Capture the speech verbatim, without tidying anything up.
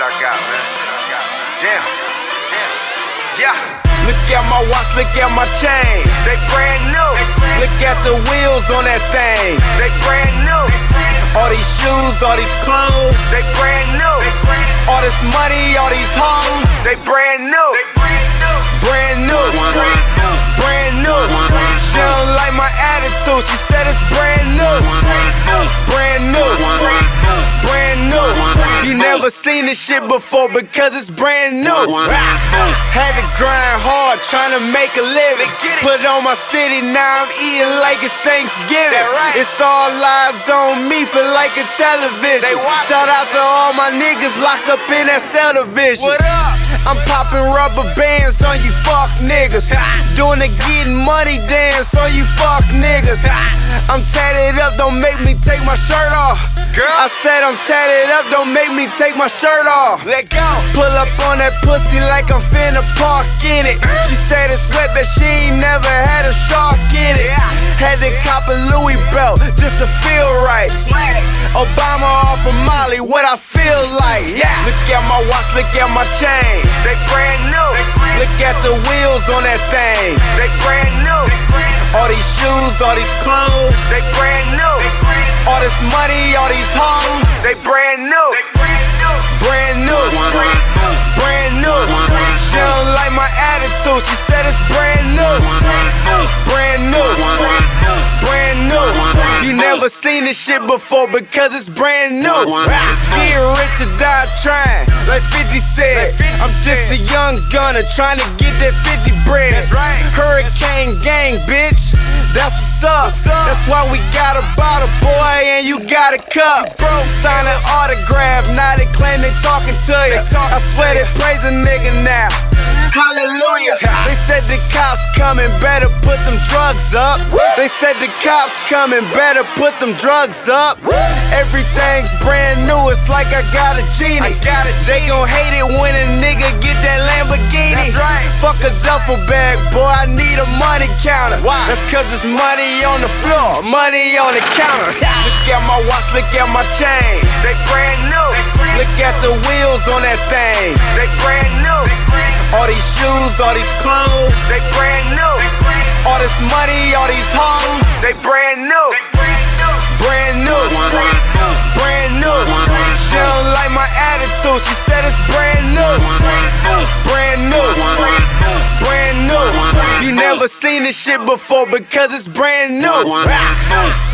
I got, man. Damn. Damn. Yeah. Look at my watch, look at my chain. They brand new. Look at the wheels on that thing. They brand new. All these shoes, all these clothes. They brand new. All this money, all these hoes. They brand new. Brand new. Brand new. She don't like my attitude. She said it's brand new. Brand new. Brand new. You never seen this shit before because it's brand new. Had to grind hard trying to make a living. Put on my city, now I'm eating like it's Thanksgiving. It's all lives on me, feel like a television. Shout out to all my niggas locked up in that cell division. What up? I'm popping rubber bands on you fuck niggas. Doing the getting money dance on you fuck niggas. I'm tatted up, don't make me take my shirt off. Girl, I said I'm tatted up, don't make me take my shirt off. Let go. Pull up on that pussy like I'm finna park in it. She said it's wet, but she ain't never had a shark in it. Had to cop a Louis belt just to feel right. Obama off of Molly, what I feel like. Yeah. Look at my watch, look at my chain. They brand new. Look at the wheels on that thing. They brand new. All these shoes, all these clothes. They brand new. All this money, all these hoes. They brand new. Brand new. Brand new. She don't like my attitude. She said it's brand new. Brand new. Brand new. You never seen this shit before because it's brand new. Get rich or die trying, like fifty said. I'm just a young gunner trying to get that fifty bread. Hurricane gang, bitch. That's what's up. That's why we got a bottle, boy, and you got a cup. Bro, sign an autograph. Now they claim they talking to you. I swear they praise a nigga now. Hallelujah. They said the cops coming, better put them drugs up. They said the cops coming, better put them drugs up. Everything's brand new, it's like I got a genie. They gon' hate it when a nigga get that Lamborghini. Fuck a duffel bag, boy, I need a money counter. That's cause it's money on the floor, money on the counter. Look at my watch, look at my chain. They brand new. Look at the wheels on that thing. They brand new. All these shoes, all these clothes. They brand new. All this money, all these hoes. They brand new. Brand new. Brand new. She don't like my attitude. She said it's brand new. Brand new. Brand new. You never seen this shit before because it's brand new.